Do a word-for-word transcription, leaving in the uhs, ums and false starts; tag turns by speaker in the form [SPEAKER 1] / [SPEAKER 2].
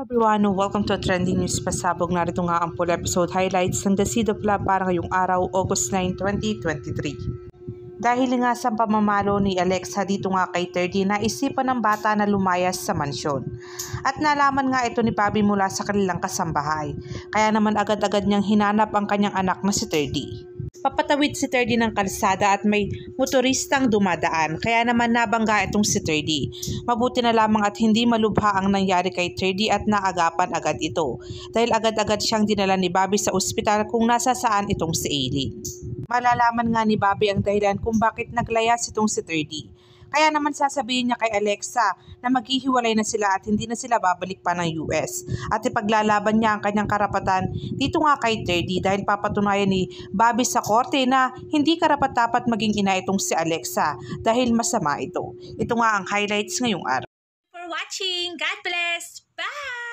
[SPEAKER 1] Everyone, welcome to Trending News Pasabog. Narito nga ang full episode highlights ng The Seed of Love para ngayong araw, August ninth, twenty twenty-three. Dahil nga sa pamamalo ni Alexa dito nga kay thirty, naisipan ng bata na lumayas sa mansyon. At nalaman nga ito ni Bobby mula sa kanilang kasambahay. Kaya naman agad-agad niyang hinanap ang kanyang anak na si thirty. Papatawid si thirty ng kalsada at may motoristang dumadaan, kaya naman nabangga itong si thirty. Mabuti na lamang at hindi malubha ang nangyari kay thirty at naagapan agad ito dahil agad-agad siyang dinala ni Bobby sa ospital kung nasa saan itong si Aileen. Malalaman nga ni Bobby ang dahilan kung bakit naglayas itong si thirty. Kaya naman sasabihin niya kay Alexa na maghihiwalay na sila at hindi na sila babalik pa ng U S. At ipaglalaban niya ang kanyang karapatan dito nga kay thirty dahil papatunayan ni Bobby sa korte na hindi karapat-dapat maging ina itong si Alexa dahil masama ito. Ito nga ang highlights ngayong araw.
[SPEAKER 2] For watching. God bless. Bye!